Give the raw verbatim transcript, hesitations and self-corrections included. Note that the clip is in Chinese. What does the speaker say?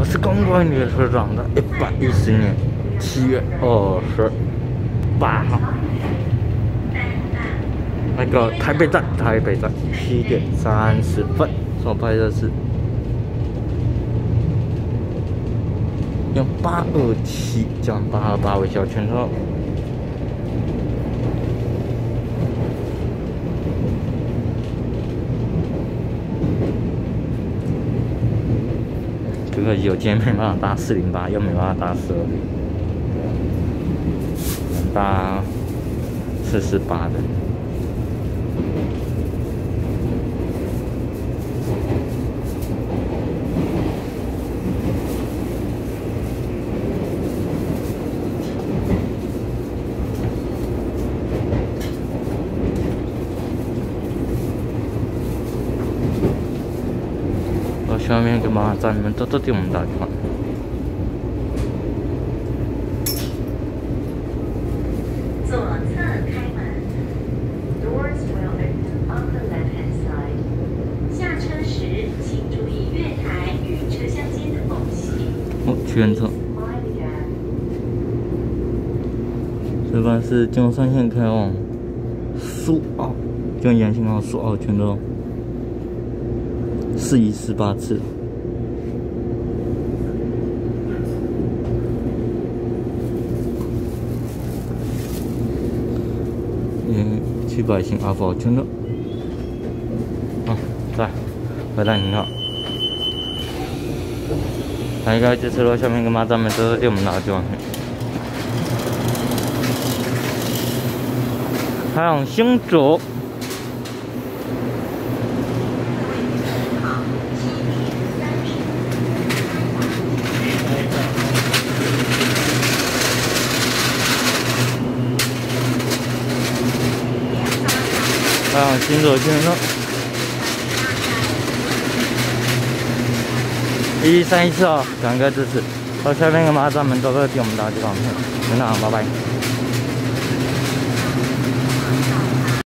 我是公关列车长的一百一十年七月二十八号，那个台北站，台北站七点三十分，所拍的是用八二七将八二八为小圈号。 可可惜我今天没办法搭四零八，又没办法搭四二零，能搭四四八的。下面个马站，你们都都对我们打电话。 左侧开门 ，Doors will open on the left-hand side。下车时请注意月台与车厢间的缝隙。 哦，全车。这班是金山线开往苏澳，就延庆到苏澳全都。 四一四八次，嗯，七百型阿宝全的，啊，在，回来你好，大概就是说下面跟马站们都是对我们拿就完。还有新竹。 啊，新左圈呢？一三一四哦，感恩支持。到下面个马站们都会给我们打这个，很好，拜拜。